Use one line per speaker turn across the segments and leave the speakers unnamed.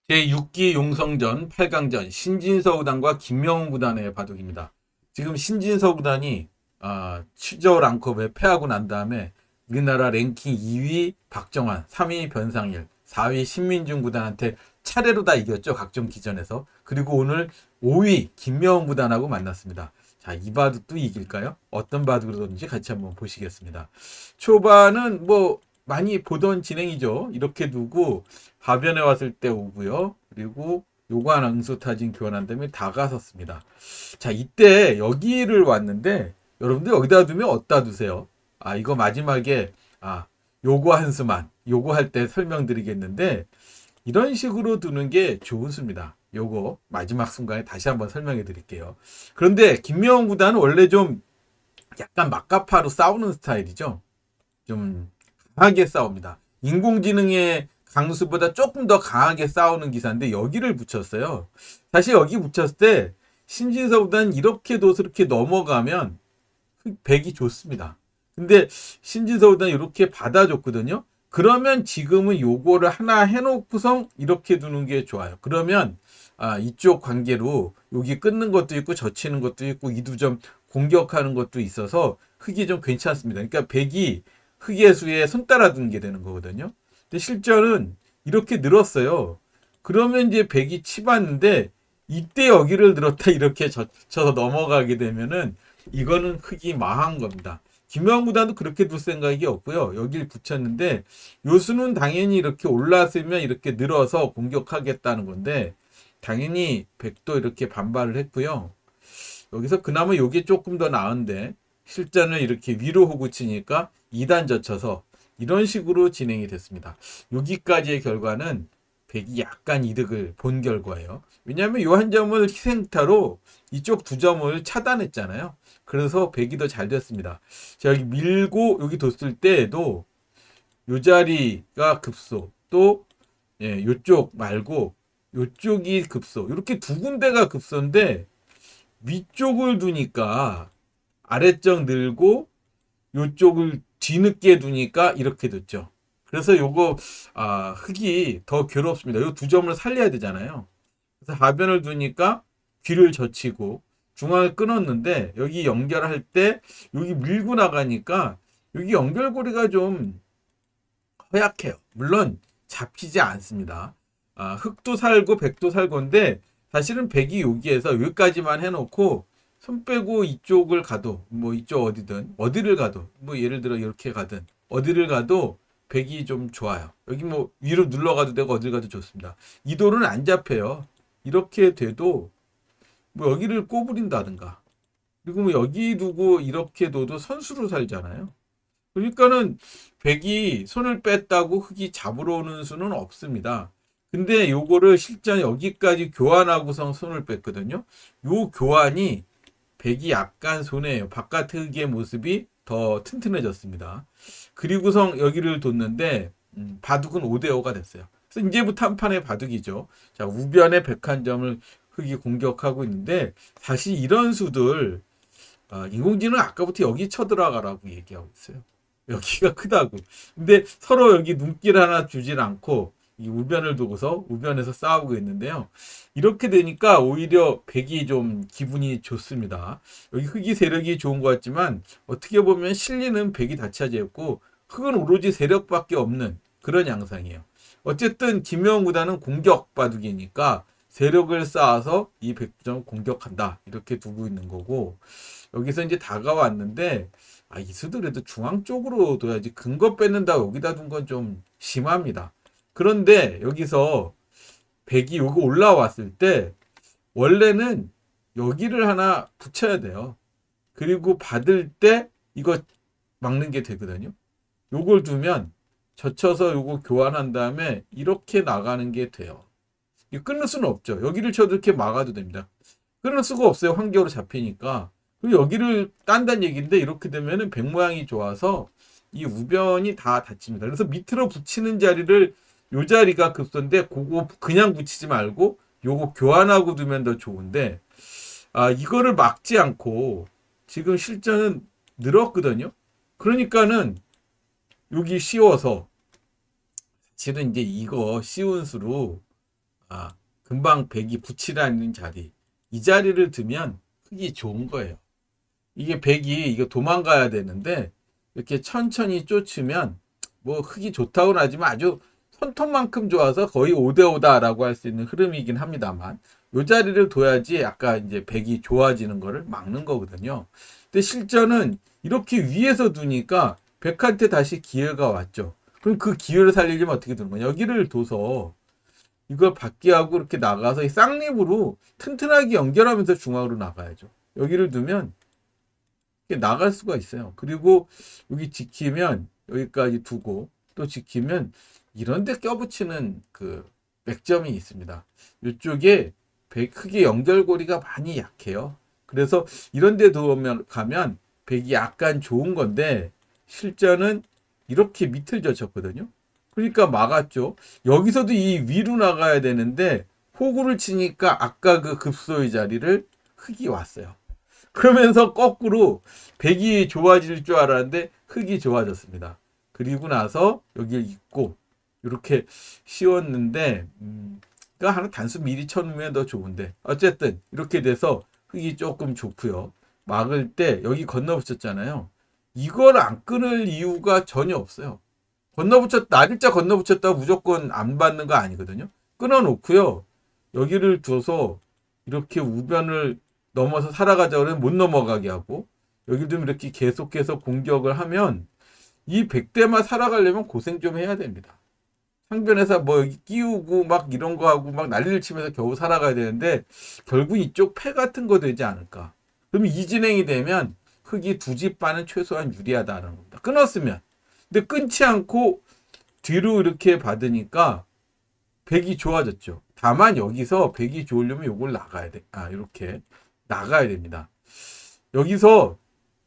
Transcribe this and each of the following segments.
제6기 용성전 8강전 신진서 구단과 김명훈 구단의 바둑입니다. 지금 신진서 구단이 취저 랑컵에 패하고 난 다음에 우리나라 랭킹 2위 박정환, 3위 변상일, 4위 신민중 구단한테 차례로 다 이겼죠. 각종 기전에서. 그리고 오늘 5위 김명훈 구단하고 만났습니다. 자, 이 바둑도 이길까요? 어떤 바둑으로든지 같이 한번 보시겠습니다. 초반은 뭐 많이 보던 진행이죠. 이렇게 두고 하변에 왔을 때 오고요. 그리고 요관 응수타진 교환한 다음에 다가섰습니다. 자, 이때 여기를 왔는데 여러분들 여기다 두면 어디다 두세요? 이거 마지막에 요거 한 수만 요거 할 때 설명드리겠는데 이런 식으로 두는 게 좋은 수입니다. 요거 마지막 순간에 다시 한번 설명해 드릴게요. 그런데 김명훈 구단은 원래 좀 약간 막가파로 싸우는 스타일이죠. 좀 강하게 싸웁니다. 인공지능의 강수보다 조금 더 강하게 싸우는 기사인데 여기를 붙였어요. 사실 여기 붙였을 때 신진서보다는 이렇게 둬서 이렇게 넘어가면 백이 좋습니다. 근데 신진서보다는 이렇게 받아줬거든요. 그러면 지금은 요거를 하나 해놓고서 이렇게 두는 게 좋아요. 그러면 이쪽 관계로 여기 끊는 것도 있고 젖히는 것도 있고 이 두 점 공격하는 것도 있어서 흙이 좀 괜찮습니다. 그러니까 백이 흙의 수에 손 따라 두는 게 되는 거거든요. 근데 실전은 이렇게 늘었어요. 그러면 이제 백이 치봤는데 이때 여기를 늘었다 이렇게 젖혀서 넘어가게 되면은 이거는 흙이 망한 겁니다. 김명훈 구단도 그렇게 둘 생각이 없고요. 여기를 붙였는데 요수는 당연히 이렇게 올랐으면 이렇게 늘어서 공격하겠다는 건데 당연히 백도 이렇게 반발을 했고요. 여기서 그나마 이게 조금 더 나은데 실전을 이렇게 위로 호구 치니까 2단 젖혀서 이런 식으로 진행이 됐습니다. 여기까지의 결과는 백이 약간 이득을 본 결과예요. 왜냐하면 이 한 점을 희생타로 이쪽 두 점을 차단했잖아요. 그래서 백이 더 잘 됐습니다. 자, 여기 밀고 여기 뒀을 때에도 요 자리가 급소 또 요쪽 말고 요쪽이 급소 이렇게 두 군데가 급소인데 위쪽을 두니까 아래쪽 늘고 요쪽을 뒤늦게 두니까 이렇게 됐죠. 그래서 요거 흙이 더 괴롭습니다. 요 두 점을 살려야 되잖아요. 그래서 하변을 두니까 귀를 젖히고 중앙을 끊었는데 여기 연결할 때 여기 밀고 나가니까 여기 연결고리가 좀 허약해요. 물론 잡히지 않습니다. 흙도 살고 백도 살고인데 사실은 백이 여기에서 여기까지만 해놓고 손 빼고 이쪽을 가도 뭐 이쪽 어디든 어디를 가도 뭐 예를 들어 이렇게 가든 어디를 가도 백이 좀 좋아요. 여기 뭐 위로 눌러가도 되고 어딜 가도 좋습니다. 이 돌은 안 잡혀요. 이렇게 돼도 뭐 여기를 꼬부린다든가 그리고 뭐 여기 두고 이렇게 둬도 선수로 살잖아요. 그러니까는 백이 손을 뺐다고 흙이 잡으러 오는 수는 없습니다. 근데 요거를 실전 여기까지 교환하고서 손을 뺐거든요. 요 교환이 백이 약간 손해예요. 바깥 흙의 모습이 더 튼튼해졌습니다. 그리고선 여기를 뒀는데 바둑은 5대5가 됐어요. 그래서 이제부터 한 판의 바둑이죠. 자, 우변에 백한점을 흙이 공격하고 있는데 사실 이런 수들 인공지능 아까부터 여기 쳐들어가라고 얘기하고 있어요. 여기가 크다고. 근데 서로 여기 눈길 하나 주질 않고 이 우변을 두고서 우변에서 싸우고 있는데요. 이렇게 되니까 오히려 백이 좀 기분이 좋습니다. 여기 흙이 세력이 좋은 것 같지만 어떻게 보면 실리는 백이 다 차지했고 흙은 오로지 세력밖에 없는 그런 양상이에요. 어쨌든 김명훈 구단은 공격 바둑이니까 세력을 쌓아서 이 백점 공격한다 이렇게 두고 있는 거고 여기서 이제 다가왔는데 이 수들에도 중앙 쪽으로 둬야지 근거 뺏는다 여기다 둔 건 좀 심합니다. 그런데 여기서 백이 여기 올라왔을 때 원래는 여기를 하나 붙여야 돼요. 그리고 받을 때 이거 막는 게 되거든요. 요걸 두면 젖혀서 요거 교환한 다음에 이렇게 나가는 게 돼요. 이거 끊을 수는 없죠. 여기를 쳐도 이렇게 막아도 됩니다. 끊을 수가 없어요. 환경으로 잡히니까. 그리고 여기를 딴다는 얘기인데 이렇게 되면은 백 모양이 좋아서 이 우변이 다 닫힙니다. 그래서 밑으로 붙이는 자리를 요 자리가 급소인데 그거 그냥 붙이지 말고 요거 교환하고 두면 더 좋은데 이거를 막지 않고 지금 실전은 늘었거든요. 그러니까는 여기 씌워서 사실은 이제 이거 씌운 수로 금방 백이 붙이라는 자리, 이 자리를 두면 흙이 좋은 거예요. 이게 백이 이거 도망가야 되는데 이렇게 천천히 쫓으면 뭐 흙이 좋다고는 하지만 아주 손톱만큼 좋아서 거의 5대5다라고 할 수 있는 흐름이긴 합니다만, 이 자리를 둬야지 아까 이제 백이 좋아지는 거를 막는 거거든요. 근데 실전은 이렇게 위에서 두니까 백한테 다시 기회가 왔죠. 그럼 그 기회를 살리려면 어떻게 두는 거냐? 여기를 둬서 이걸 받게 하고 이렇게 나가서 이 쌍립으로 튼튼하게 연결하면서 중앙으로 나가야죠. 여기를 두면 이렇게 나갈 수가 있어요. 그리고 여기 지키면 여기까지 두고 또 지키면 이런 데 껴붙이는 그 맥점이 있습니다. 이쪽에 흙의 연결고리가 많이 약해요. 그래서 이런 데 가면 백이 약간 좋은 건데 실전은 이렇게 밑을 젖혔거든요. 그러니까 막았죠. 여기서도 이 위로 나가야 되는데 호구를 치니까 아까 그 급소의 자리를 흙이 왔어요. 그러면서 거꾸로 백이 좋아질 줄 알았는데 흙이 좋아졌습니다. 그리고 나서 여기를 잇고 이렇게 씌웠는데 그러니까 하나 단수 미리 쳐놓으면 더 좋은데 어쨌든 이렇게 돼서 흙이 조금 좋고요. 막을 때 여기 건너붙였잖아요. 이걸 안 끊을 이유가 전혀 없어요. 날일자 건너붙였다고 무조건 안 받는 거 아니거든요. 끊어놓고요. 여기를 둬서 이렇게 우변을 넘어서 살아가자 그러면 못 넘어가게 하고, 여기 두면 이렇게 계속해서 공격을 하면 이 백대만 살아가려면 고생 좀 해야 됩니다. 상변에서 뭐 여기 끼우고 막 이런 거 하고 막 난리를 치면서 겨우 살아가야 되는데 결국 이쪽 패 같은 거 되지 않을까. 그럼 이 진행이 되면 흙이 두 집 반은 최소한 유리하다는 겁니다. 끊었으면. 근데 끊지 않고 뒤로 이렇게 받으니까 백이 좋아졌죠. 다만 여기서 백이 좋으려면 요걸 나가야 돼. 이렇게 나가야 됩니다. 여기서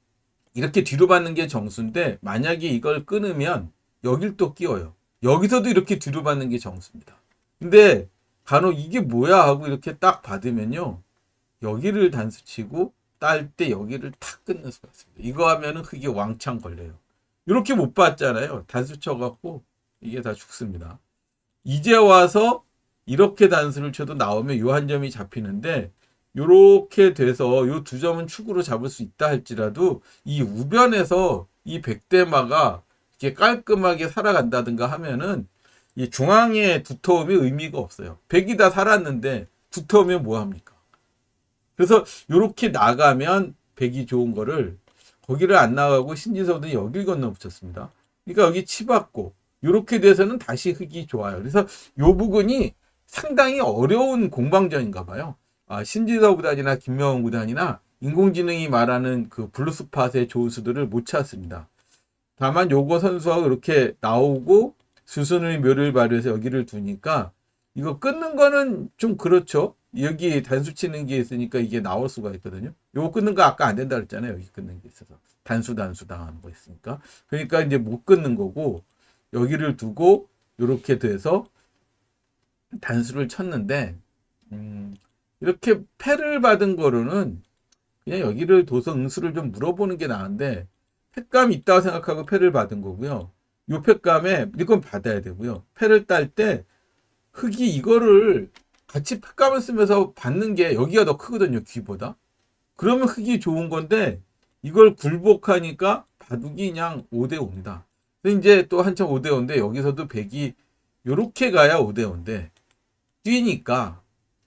이렇게 뒤로 받는 게 정수인데 만약에 이걸 끊으면 여길 또 끼워요. 여기서도 이렇게 뒤로 받는 게 정수입니다. 근데 간혹 이게 뭐야 하고 이렇게 딱 받으면요. 여기를 단수 치고 딸 때 여기를 탁 끊는 수가 있습니다. 이거 하면은 흙이 왕창 걸려요. 이렇게 못 봤잖아요. 단수 쳐갖고 이게 다 죽습니다. 이제 와서 이렇게 단수를 쳐도 나오면 요 한 점이 잡히는데 요렇게 돼서 요 두 점은 축으로 잡을 수 있다 할지라도 이 우변에서 이 백대마가 이렇게 깔끔하게 살아간다든가 하면은 이 중앙의 두터움이 의미가 없어요. 백이 다 살았는데 두터우면 뭐합니까? 그래서 요렇게 나가면 백이 좋은 거를 거기를 안 나가고 신진서도 여길 건너 붙였습니다. 그러니까 여기 치받고 요렇게 돼서는 다시 흙이 좋아요. 그래서 요 부분이 상당히 어려운 공방전인가 봐요. 신진서 구단이나 김명훈 구단이나 인공지능이 말하는 그 블루스팟의 조수들을 못 찾습니다. 다만 요거 선수하고 이렇게 나오고 수순의 묘를 발휘해서 여기를 두니까 이거 끊는 거는 좀 그렇죠. 여기 단수 치는 게 있으니까 이게 나올 수가 있거든요. 요거 끊는 거 아까 안 된다 그랬잖아요. 여기 끊는 게 있어서. 단수 당하는 거 있으니까. 그러니까 이제 못 끊는 거고 여기를 두고 요렇게 돼서 단수를 쳤는데 이렇게 패를 받은 거로는 그냥 여기를 둬서 응수를 좀 물어보는 게 나은데 패감이 있다고 생각하고 패를 받은 거고요. 요 패감에 이건 받아야 되고요. 패를 딸 때 흙이 이거를 같이 패감을 쓰면서 받는 게 여기가 더 크거든요. 귀보다. 그러면 흙이 좋은 건데 이걸 굴복하니까 바둑이 그냥 5대5입니다. 근데 이제 또 한참 5대5인데 여기서도 백이 요렇게 가야 5대5인데 뛰니까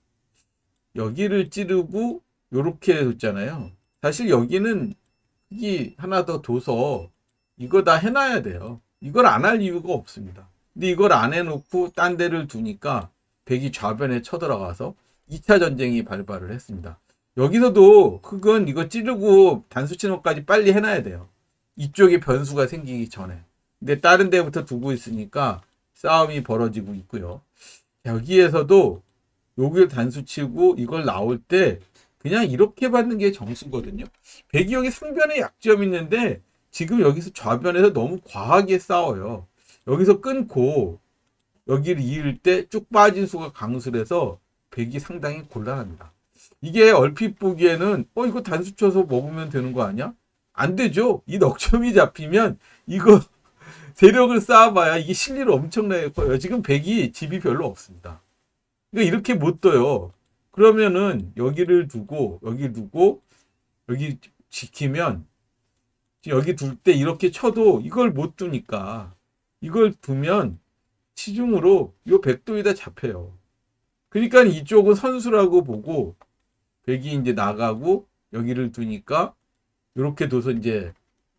여기를 찌르고 요렇게 뒀잖아요. 사실 여기는 흙이 하나 더 둬서 이거 다 해놔야 돼요. 이걸 안 할 이유가 없습니다. 근데 이걸 안 해놓고 딴 데를 두니까 백이 좌변에 쳐들어가서 2차 전쟁이 발발을 했습니다. 여기서도 흙은 이거 찌르고 단수 치는것까지 빨리 해놔야 돼요. 이쪽에 변수가 생기기 전에. 근데 다른 데부터 두고 있으니까 싸움이 벌어지고 있고요. 여기에서도 여기를 단수 치고 이걸 나올 때 그냥 이렇게 받는 게 정수거든요. 백이 여기 상변에 약점이 있는데 지금 여기서 좌변에서 너무 과하게 싸워요. 여기서 끊고 여기를 이을 때 쭉 빠진 수가 강수라서 백이 상당히 곤란합니다. 이게 얼핏 보기에는 이거 단수 쳐서 먹으면 되는 거 아니야? 안 되죠. 이 넉점이 잡히면 이거 세력을 쌓아봐야 이게 실리로 엄청나게 커요. 지금 백이 집이 별로 없습니다. 그러니까 이렇게 못 떠요. 그러면은 여기를 두고 여기 두고 여기 지키면 여기 둘 때 이렇게 쳐도 이걸 못 두니까 이걸 두면 시중으로 요 백도에다 잡혀요. 그러니까 이쪽은 선수라고 보고 백이 이제 나가고 여기를 두니까 이렇게 둬서 이제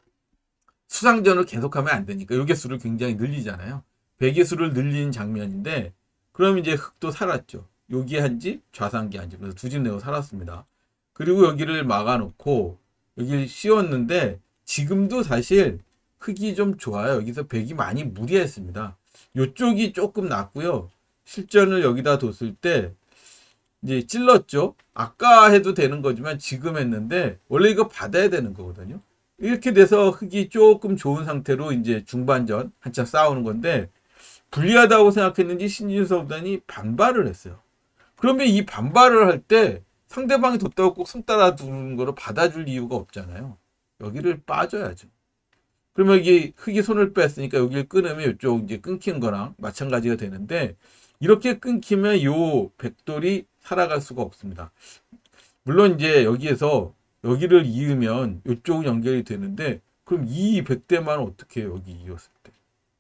수상전을 계속하면 안 되니까 요개 수를 굉장히 늘리잖아요. 백의 수를 늘리는 장면인데 그럼 이제 흑도 살았죠. 여기 한 집, 좌상기 한 집. 그래서 두 집 내고 살았습니다. 그리고 여기를 막아놓고 여기를 씌웠는데 지금도 사실 흑이 좀 좋아요. 여기서 백이 많이 무리했습니다. 요쪽이 조금 낫고요. 실전을 여기다 뒀을 때 이제 찔렀죠. 아까 해도 되는 거지만 지금 했는데 원래 이거 받아야 되는 거거든요. 이렇게 돼서 흑이 조금 좋은 상태로 이제 중반전 한참 싸우는 건데 불리하다고 생각했는지 신진서 구단이 반발을 했어요. 그러면 이 반발을 할 때 상대방이 뒀다고 꼭 손 따라 두는 거를 받아줄 이유가 없잖아요. 여기를 빠져야죠. 그러면 여기 흑이 손을 뺐으니까 여기를 끊으면 이쪽 이제 끊긴 거랑 마찬가지가 되는데 이렇게 끊기면 요 백돌이 살아갈 수가 없습니다. 물론 이제 여기에서 여기를 이으면 이쪽은 연결이 되는데 그럼 이 백대만 어떻게 해요? 여기 이었을 때.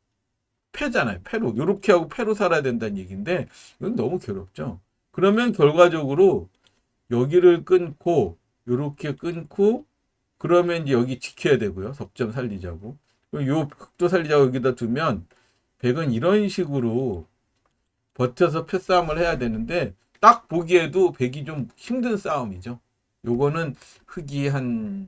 패잖아요. 패로. 요렇게 하고 패로 살아야 된다는 얘기인데 이건 너무 괴롭죠. 그러면 결과적으로 여기를 끊고 요렇게 끊고 그러면 이제 여기 지켜야 되고요. 석점 살리자고. 요 흑도 살리자고 여기다 두면 백은 이런 식으로 버텨서 패싸움을 해야 되는데 딱 보기에도 백이 좀 힘든 싸움이죠. 요거는 흑이 한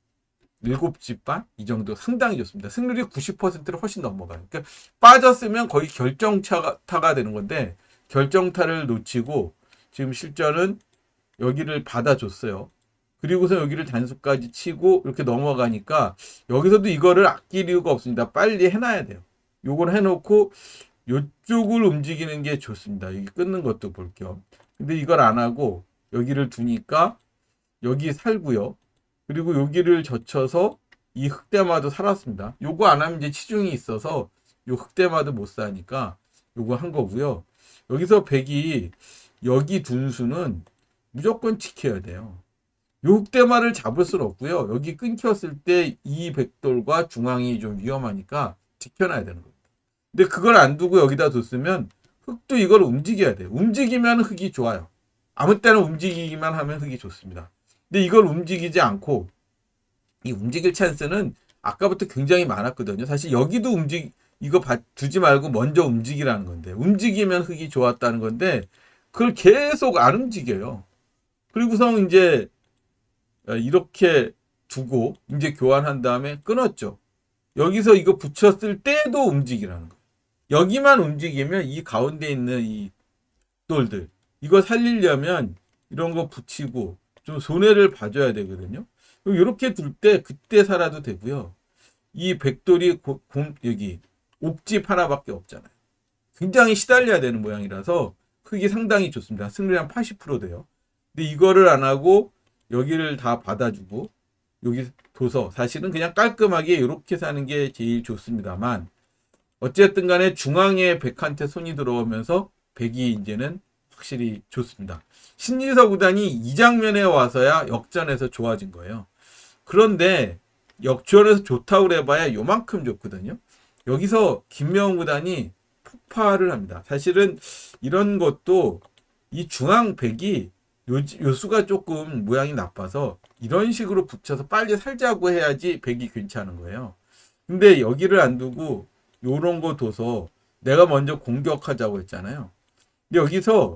7집 반? 이 정도 상당히 좋습니다. 승률이 90%를 훨씬 넘어가요. 그러니까 빠졌으면 거의 결정타가 되는 건데 결정타를 놓치고 지금 실전은 여기를 받아줬어요. 그리고서 여기를 단수까지 치고 이렇게 넘어가니까 여기서도 이거를 아낄 이유가 없습니다. 빨리 해놔야 돼요. 요걸 해놓고 이쪽을 움직이는 게 좋습니다. 여기 끊는 것도 볼 겸. 근데 이걸 안 하고 여기를 두니까 여기 살고요. 그리고 여기를 젖혀서 이 흑대마도 살았습니다. 요거 안 하면 이제 치중이 있어서 요 흑대마도 못 사니까 요거 한 거고요. 여기서 백이 여기 둔수는 무조건 지켜야 돼요. 요 흑대마를 잡을 수는 없고요. 여기 끊겼을 때 이 백돌과 중앙이 좀 위험하니까 지켜놔야 되는 겁니다. 근데 그걸 안 두고 여기다 뒀으면 흑도 이걸 움직여야 돼요. 움직이면 흑이 좋아요. 아무 때나 움직이기만 하면 흑이 좋습니다. 근데 이걸 움직이지 않고 이 움직일 찬스는 아까부터 굉장히 많았거든요. 사실 여기도 이거 두지 말고 먼저 움직이라는 건데 움직이면 흑이 좋았다는 건데 그걸 계속 안 움직여요. 그리고서 이제 이렇게 두고 이제 교환한 다음에 끊었죠. 여기서 이거 붙였을 때도 움직이라는 거예요. 여기만 움직이면 이 가운데 있는 이 돌들 이거 살리려면 이런 거 붙이고 좀 손해를 봐줘야 되거든요. 이렇게 둘 때 그때 살아도 되고요. 이 백돌이 여기 옥집 하나밖에 없잖아요. 굉장히 시달려야 되는 모양이라서 흑이 상당히 좋습니다. 승률이 한 80% 돼요. 근데 이거를 안 하고 여기를 다 받아주고 여기 둬서 사실은 그냥 깔끔하게 이렇게 사는 게 제일 좋습니다만 어쨌든 간에 중앙에 백한테 손이 들어오면서 백이 이제는 확실히 좋습니다. 신진서 구단이 이 장면에 와서야 역전에서 좋아진 거예요. 그런데 역전에서 좋다고 해봐야 요만큼 좋거든요. 여기서 김명훈 구단이 폭발을 합니다. 사실은 이런 것도 이 중앙 백이 요수가 조금 모양이 나빠서 이런 식으로 붙여서 빨리 살자고 해야지 백이 괜찮은 거예요. 근데 여기를 안 두고 요런 거 둬서 내가 먼저 공격하자고 했잖아요. 근데 여기서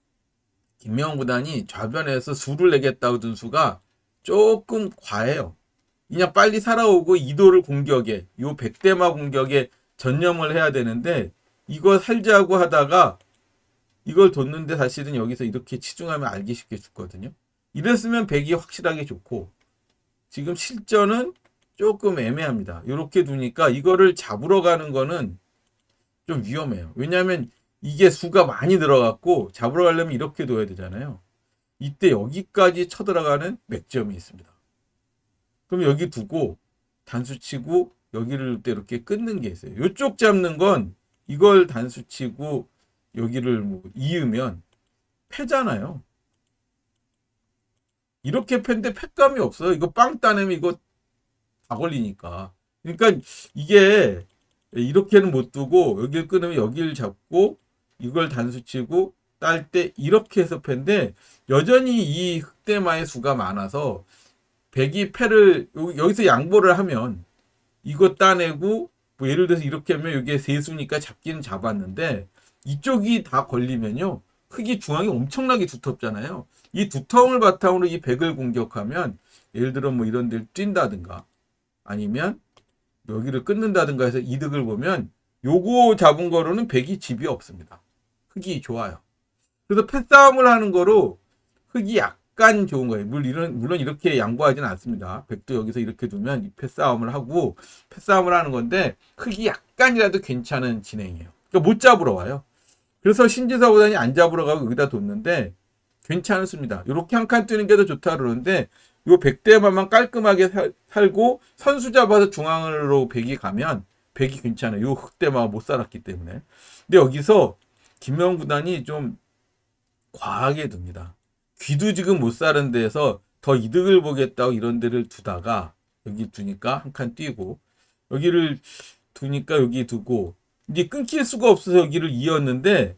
김명훈 구단이 좌변에서 수를 내겠다고 둔 수가 조금 과해요. 그냥 빨리 살아오고 이도를 공격에 요 백대마 공격에 전념을 해야 되는데 이거 살자고 하다가 이걸 뒀는데 사실은 여기서 이렇게 치중하면 알기 쉽게 죽거든요. 이랬으면 백이 확실하게 좋고 지금 실전은 조금 애매합니다. 이렇게 두니까 이거를 잡으러 가는 거는 좀 위험해요. 왜냐하면 이게 수가 많이 들어갔고 잡으러 가려면 이렇게 둬야 되잖아요. 이때 여기까지 쳐들어가는 맥점이 있습니다. 그럼 여기 두고 단수 치고 여기를 때 이렇게 끊는 게 있어요. 이쪽 잡는 건 이걸 단수 치고 여기를 뭐 이으면 패잖아요. 이렇게 팬데 패감이 없어요. 이거 빵 따내면 이거 다 걸리니까. 그러니까 이게 이렇게는 못 두고 여기를 끊으면 여기를 잡고 이걸 단수치고 딸 때 이렇게 해서 패인데 여전히 이 흑대마의 수가 많아서 백이 패를 여기서 양보를 하면 이거 따내고 뭐 예를 들어서 이렇게 하면 여기에 세수니까 잡기는 잡았는데 이쪽이 다 걸리면요. 흑이 중앙이 엄청나게 두텁잖아요. 이 두터움을 바탕으로 이 백을 공격하면 예를 들어 뭐 이런 데를 뛴다든가 아니면 여기를 끊는다든가 해서 이득을 보면 요거 잡은 거로는 백이 집이 없습니다. 흑이 좋아요. 그래서 패싸움을 하는 거로 흑이 약간 좋은 거예요. 물론 이렇게 양보하지는 않습니다. 백도 여기서 이렇게 두면 이 패싸움을 하고 패싸움을 하는 건데 흑이 약간이라도 괜찮은 진행이에요. 그러니까 못 잡으러 와요. 그래서 신진서구단이 안 잡으러 가고 여기다 뒀는데 괜찮습니다. 이렇게 한 칸 뜨는 게 더 좋다 그러는데 요 백대만만 깔끔하게 살고 선수 잡아서 중앙으로 백이 가면 백이 괜찮아요. 요 흑대만 못 살았기 때문에. 근데 여기서 김명훈 구단이 좀 과하게 둡니다. 귀도 지금 못 사는 데에서 더 이득을 보겠다고 이런 데를 두다가 여기 두니까 한 칸 띄고 여기를 두니까 여기 두고 이제 끊길 수가 없어서 여기를 이었는데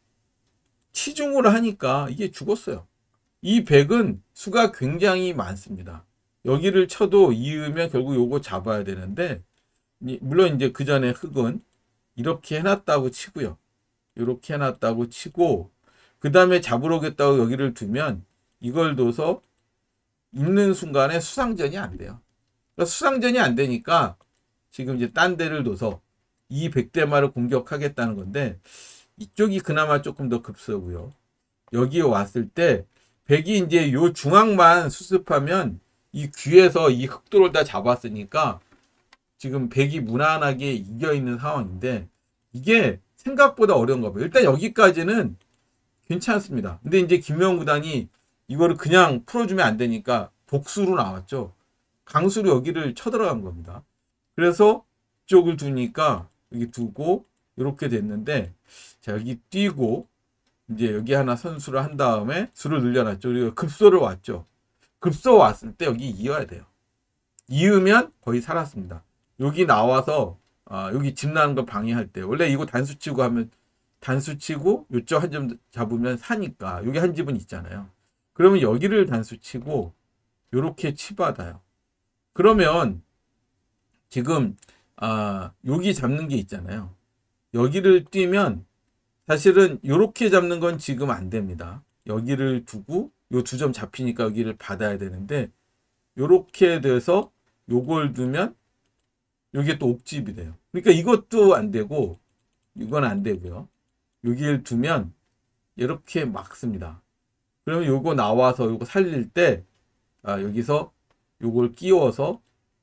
치중으로 하니까 이게 죽었어요. 이 백은 수가 굉장히 많습니다. 여기를 쳐도 이으면 결국 요거 잡아야 되는데 물론 이제 그 전에 흑은 이렇게 해놨다고 치고요. 이렇게 해놨다고 치고 그 다음에 잡으러 오겠다고 여기를 두면 이걸 둬서 있는 순간에 수상전이 안 돼요. 그러니까 수상전이 안 되니까 지금 이제 딴 데를 둬서 이 백대마를 공격하겠다는 건데 이쪽이 그나마 조금 더 급서고요. 여기에 왔을 때 백이 이제 요 중앙만 수습하면 이 귀에서 이 흑도를 다 잡았으니까 지금 백이 무난하게 이겨 있는 상황인데 이게 생각보다 어려운가 봐요. 일단 여기까지는 괜찮습니다. 근데 이제 김명훈 구단이 이거를 그냥 풀어주면 안 되니까 복수로 나왔죠. 강수로 여기를 쳐들어간 겁니다. 그래서 이쪽을 두니까 여기 두고 이렇게 됐는데 자 여기 뛰고 이제 여기 하나 선수를 한 다음에 수를 늘려놨죠. 그리고 급소를 왔죠. 급소 왔을 때 여기 이어야 돼요. 이으면 거의 살았습니다. 여기 나와서 여기 집 나는 거 방해할 때 원래 이거 단수 치고 하면 단수 치고 요쪽 한 점 잡으면 사니까 여기 한 집은 있잖아요. 그러면 여기를 단수 치고 요렇게 치받아요. 그러면 지금 여기 잡는 게 있잖아요. 여기를 뛰면 사실은 요렇게 잡는 건 지금 안 됩니다. 여기를 두고 요 두 점 잡히니까 여기를 받아야 되는데 요렇게 돼서 요걸 두면 요게 또 옥집이 돼요. 그러니까 이것도 안 되고 이건 안 되고요. 여기를 두면 이렇게 막습니다. 그러면 요거 나와서 요거 살릴 때 여기서 요걸 끼워서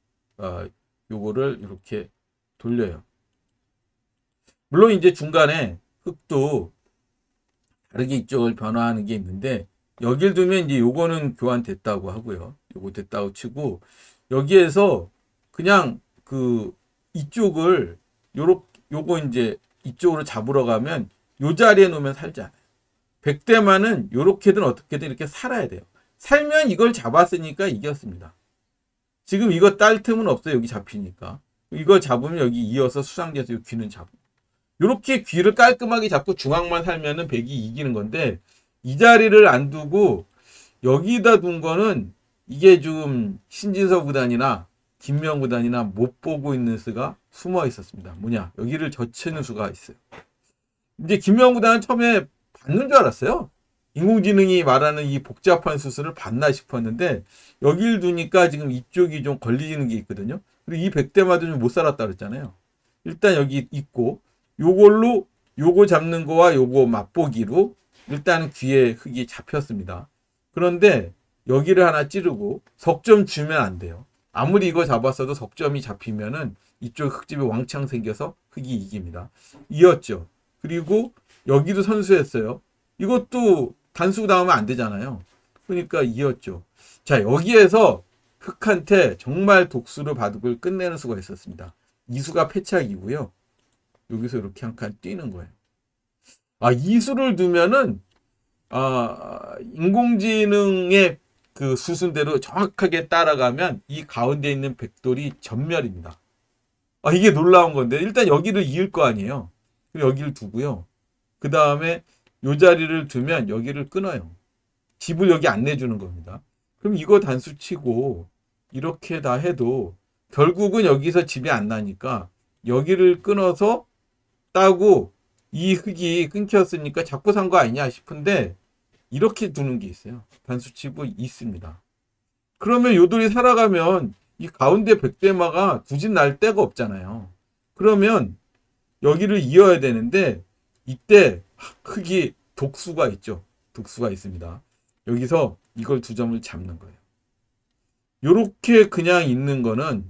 요거를 이렇게 돌려요. 물론 이제 중간에 흑도 다르게 이쪽을 변화하는 게 있는데 여길 두면 이제 요거는 교환됐다고 하고요. 요거 됐다고 치고 여기에서 그냥 그 이쪽을 요거 이제 이쪽으로 잡으러 가면 요 자리에 놓으면 살잖아요. 백대만은 요렇게든 어떻게든 이렇게 살아야 돼요. 살면 이걸 잡았으니까 이겼습니다. 지금 이거 딸 틈은 없어요. 여기 잡히니까. 이거 잡으면 여기 이어서 수상돼서 이 귀는 잡고. 요렇게 귀를 깔끔하게 잡고 중앙만 살면은 백이 이기는 건데 이 자리를 안 두고 여기다 둔 거는 이게 좀 신진서 구단이나 김명 구단이나 못 보고 있는 수가 숨어 있었습니다. 뭐냐? 여기를 젖히는 수가 있어요. 이제 김명 구단은 처음에 받는 줄 알았어요. 인공지능이 말하는 이 복잡한 수술을 받나 싶었는데 여기를 두니까 지금 이쪽이 좀 걸리는 게 있거든요. 그리고 이 백대마도 좀 못 살았다 그랬잖아요. 일단 여기 있고 요걸로 요거 잡는 거와 요거 맛보기로 일단 귀에 흑이 잡혔습니다. 그런데 여기를 하나 찌르고 석점 주면 안 돼요. 아무리 이거 잡았어도 석점이 잡히면은 이쪽 흑집이 왕창 생겨서 흑이 이깁니다. 이었죠. 그리고 여기도 선수했어요. 이것도 단수 나오면 안 되잖아요. 그러니까 이었죠. 자, 여기에서 흑한테 정말 독수를 바둑을 끝내는 수가 있었습니다. 이수가 패착이고요. 여기서 이렇게 한 칸 뛰는 거예요. 이 수를 두면은 인공지능의 그 수순대로 정확하게 따라가면 이 가운데 있는 백돌이 전멸입니다. 이게 놀라운 건데 일단 여기를 이을 거 아니에요. 여기를 두고요. 그 다음에 요 자리를 두면 여기를 끊어요. 집을 여기 안 내주는 겁니다. 그럼 이거 단수 치고 이렇게 다 해도 결국은 여기서 집이 안 나니까 여기를 끊어서 따고 이 흙이 끊겼으니까 자꾸 산 거 아니냐 싶은데 이렇게 두는 게 있어요. 단수 치고 있습니다. 그러면 요 돌이 살아가면 이 가운데 백대마가 두 집 날 데가 없잖아요. 그러면 여기를 이어야 되는데 이때 흙이 독수가 있죠. 독수가 있습니다. 여기서 이걸 두 점을 잡는 거예요. 요렇게 그냥 있는 거는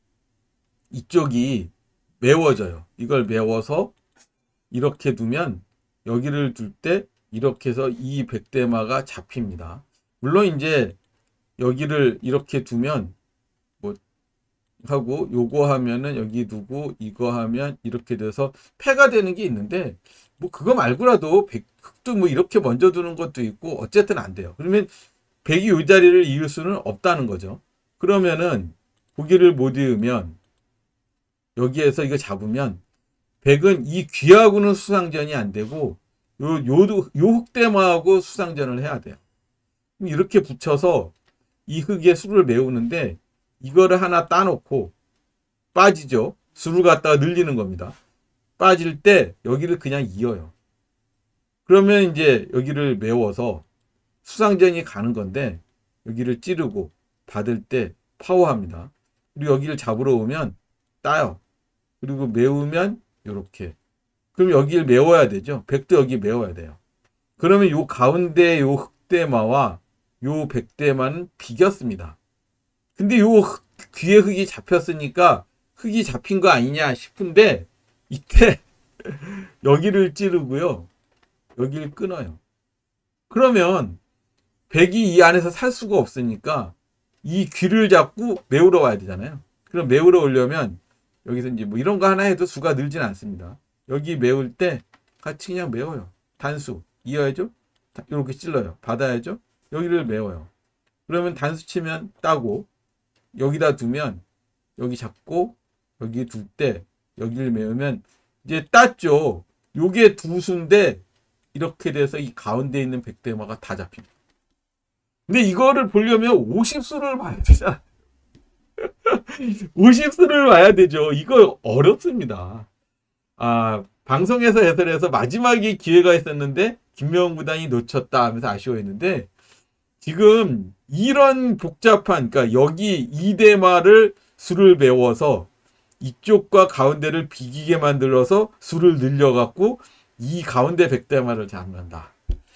이쪽이 메워져요. 이걸 메워서 이렇게 두면 여기를 둘 때 이렇게 해서 이 백대마가 잡힙니다. 물론 이제 여기를 이렇게 두면 뭐 하고 요거 하면은 여기 두고 이거 하면 이렇게 돼서 패가 되는 게 있는데 뭐 그거 말고라도 흑도 뭐 이렇게 먼저 두는 것도 있고 어쨌든 안 돼요. 그러면 백이 이 자리를 이을 수는 없다는 거죠. 그러면은 고기를 못 이으면 여기에서 이거 잡으면 백은 이 귀하고는 수상전이 안 되고 요 흑대마하고 수상전을 해야 돼요. 이렇게 붙여서 이 흙에 수를 메우는데 이거를 하나 따놓고 빠지죠. 수를 갖다가 늘리는 겁니다. 빠질 때 여기를 그냥 이어요. 그러면 이제 여기를 메워서 수상전이 가는 건데 여기를 찌르고 받을 때 파워합니다. 그리고 여기를 잡으러 오면 따요. 그리고 메우면 이렇게. 그럼 여기를 메워야 되죠. 백도 여기 메워야 돼요. 그러면 요 가운데 요 흑대마와 요 백대마는 비겼습니다. 근데 요 귀에 흙이 잡혔으니까 흙이 잡힌 거 아니냐 싶은데 이때 여기를 찌르고요. 여기를 끊어요. 그러면 백이 이 안에서 살 수가 없으니까 이 귀를 잡고 메우러 와야 되잖아요. 그럼 메우러 오려면 여기서 이제 뭐 이런 거 하나 해도 수가 늘진 않습니다. 여기 메울 때 같이 그냥 메워요. 단수 이어야죠. 이렇게 찔러요. 받아야죠. 여기를 메워요. 그러면 단수 치면 따고 여기다 두면 여기 잡고 여기 둘 때 여기를 메우면 이제 땄죠. 요게 두 수인데 이렇게 돼서 이 가운데 있는 백대마가 다 잡힙니다. 근데 이거를 보려면 50수를 봐야 되잖아. 50수를 봐야 되죠. 이거 어렵습니다. 방송에서 해설해서 마지막에 기회가 있었는데 김명훈 구단이 놓쳤다 하면서 아쉬워했는데 지금 이런 복잡한 그러니까 여기 2대마를 수를 메워서 이쪽과 가운데를 비기게 만들어서 수를 늘려갖고 이 가운데 백대마를 잡는다.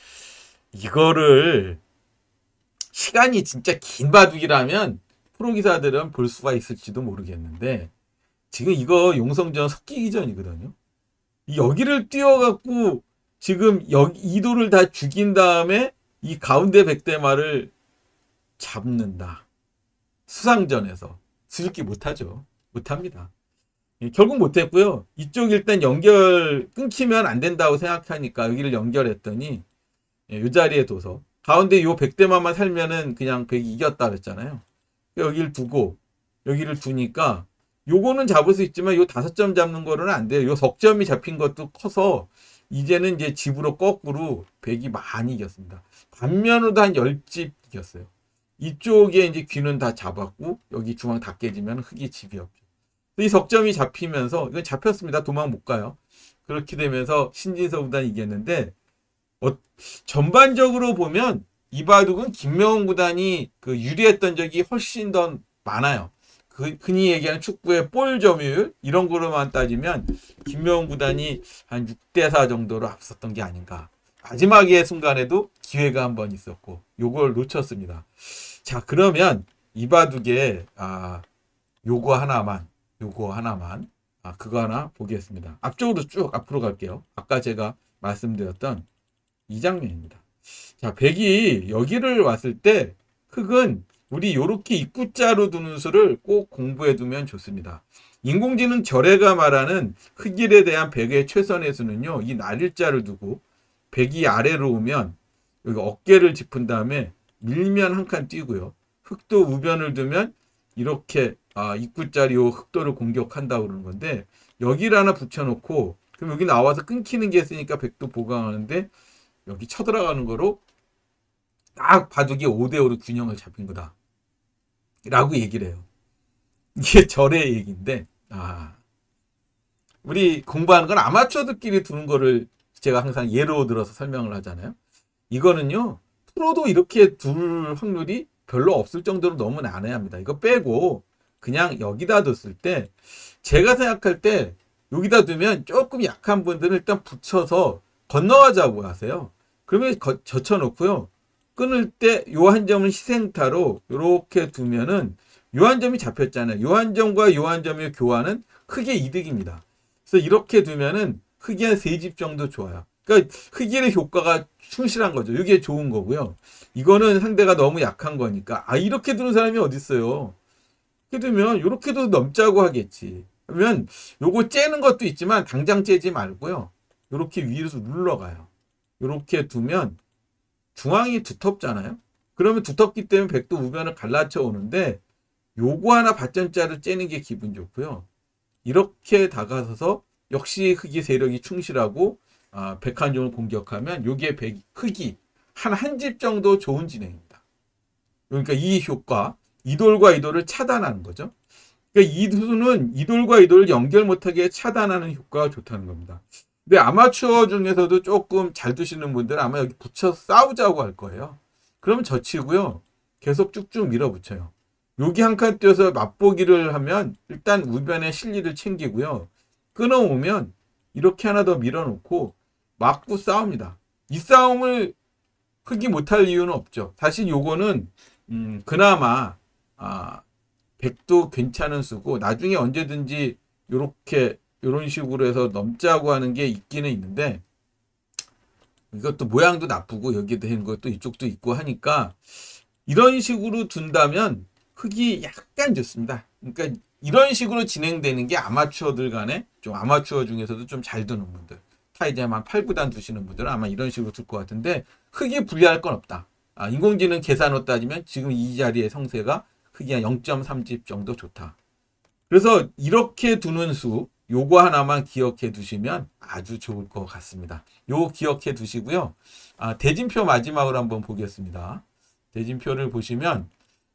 이거를 시간이 진짜 긴 바둑이라면 프로기사들은 볼 수가 있을지도 모르겠는데 지금 이거 용성전 섞이기 전이거든요. 여기를 띄워갖고 지금 여기 이도를 다 죽인 다음에 이 가운데 백대마를 잡는다. 수상전에서 슬기 못하죠. 못합니다. 결국 못했고요. 이쪽 일단 연결 끊기면 안 된다고 생각하니까 여기를 연결했더니 이 자리에 둬서 가운데 요 백대마만 살면은 그냥 백이 이겼다 그랬잖아요. 여기를 두고 여기를 두니까 요거는 잡을 수 있지만 요 5점 잡는 거는 안 돼요. 요 석점이 잡힌 것도 커서 이제는 이제 집으로 거꾸로 백이 많이 이겼습니다. 반면으로도 한 10집 이겼어요. 이쪽에 이제 귀는 다 잡았고 여기 중앙 다 깨지면 흙이 집이 없죠. 이 석점이 잡히면서 이건 잡혔습니다. 도망 못 가요. 그렇게 되면서 신진서 구단이 이겼는데 전반적으로 보면 이 바둑은 김명훈 구단이 그 유리했던 적이 훨씬 더 많아요. 흔히 얘기하는 축구의 볼 점유율 이런 거로만 따지면 김명훈 구단이 한 6대4 정도로 앞섰던 게 아닌가. 마지막의 순간에도 기회가 한 번 있었고 요걸 놓쳤습니다. 자 그러면 이 바둑에 요거 하나만 그거 하나 보겠습니다. 앞쪽으로 쭉 앞으로 갈게요. 아까 제가 말씀드렸던 이 장면입니다. 자 백이 여기를 왔을 때 흙은 우리 요렇게 입구자로 두는 수를 꼭 공부해 두면 좋습니다. 인공지능 절에가 말하는 흙일에 대한 백의 최선의 수는요. 이 날일자를 두고 백이 아래로 오면 여기 어깨를 짚은 다음에 밀면 한 칸 뛰고요. 흑도 우변을 두면 이렇게 입구짜리 요 흑도를 공격한다고 그러는 건데 여기를 하나 붙여놓고 그럼 여기 나와서 끊기는 게 있으니까 백도 보강하는데 여기 쳐들어가는 거로 딱 바둑이 5대5로 균형을 잡힌 거다 라고 얘기를 해요. 이게 절의 얘기인데 우리 공부하는 건 아마추어들끼리 두는 거를 제가 항상 예로 들어서 설명을 하잖아요. 이거는요 프로도 이렇게 둘 확률이 별로 없을 정도로 너무 난해합니다. 이거 빼고 그냥 여기다 뒀을 때 제가 생각할 때 여기다 두면 조금 약한 분들은 일단 붙여서 건너가자고 하세요. 그러면 젖혀놓고요. 끊을 때 요 한 점은 희생타로 이렇게 두면은 요 한 점이 잡혔잖아요. 요 한 점과 요 한 점의 교환은 크게 이득입니다. 그래서 이렇게 두면은 흑이 한 3집 정도 좋아요. 그러니까 흑일의 효과가 충실한 거죠. 이게 좋은 거고요. 이거는 상대가 너무 약한 거니까 이렇게 두는 사람이 어디 있어요. 이렇게 두면 이렇게도 넘자고 하겠지. 그러면 요거 째는 것도 있지만 당장 째지 말고요. 이렇게 위로 눌러가요. 이렇게 두면 중앙이 두텁잖아요. 그러면 두텁기 때문에 백도 우변을 갈라쳐 오는데 요거 하나 받전자로 째는 게 기분 좋고요. 이렇게 다가서서 역시 흑이 세력이 충실하고 백한종을 공격하면 요게 흑이 한 집 정도 좋은 진행입니다. 그러니까 이 효과, 이돌과 이돌을 차단하는 거죠. 그러니까 이 수는 이돌과 이돌을 연결 못하게 차단하는 효과가 좋다는 겁니다. 근데 아마추어 중에서도 조금 잘 두시는 분들은 아마 여기 붙여서 싸우자고 할 거예요. 그러면 젖히고요. 계속 쭉쭉 밀어붙여요. 여기 한 칸 띄어서 맛보기를 하면 일단 우변의 실리를 챙기고요. 끊어오면 이렇게 하나 더 밀어놓고 맞고 싸웁니다. 이 싸움을 흑이 못할 이유는 없죠. 사실 요거는 그나마 백도 괜찮은 수고 나중에 언제든지 요렇게 이런 식으로 해서 넘자고 하는 게 있기는 있는데 이것도 모양도 나쁘고 여기에 있는 것도 이쪽도 있고 하니까 이런 식으로 둔다면 흑이 약간 좋습니다. 그러니까 이런 식으로 진행되는 게 아마추어들 간에 좀 아마추어 중에서도 좀 잘 두는 분들 타이즈만 8구단 두시는 분들은 아마 이런 식으로 둘 것 같은데 흑이 불리할 건 없다. 인공지능 계산으로 따지면 지금 이 자리의 성세가 흑이 한 0.3집 정도 좋다. 그래서 이렇게 두는 수 요거 하나만 기억해 두시면 아주 좋을 것 같습니다. 요거 기억해 두시고요. 대진표 마지막으로 한번 보겠습니다. 대진표를 보시면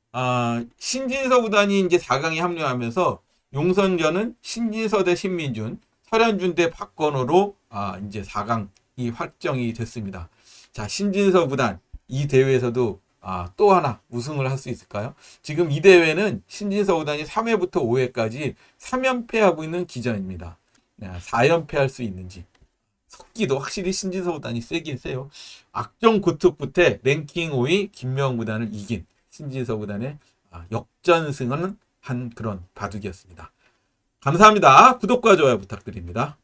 신진서 구단이 이제 4강에 합류하면서 용선전은 신진서 대 신민준, 설현준 대 박건호로 이제 4강이 확정이 됐습니다. 자, 신진서 구단 이 대회에서도 또 하나 우승을 할 수 있을까요? 지금 이 대회는 신진서 구단이 3회부터 5회까지 3연패하고 있는 기전입니다. 4연패 할 수 있는지. 석기도 확실히 신진서 구단이 세긴 세요. 악정 고특 끝에 랭킹 5위 김명훈 구단을 이긴 신진서 구단의 역전승을 한 그런 바둑이었습니다. 감사합니다. 구독과 좋아요 부탁드립니다.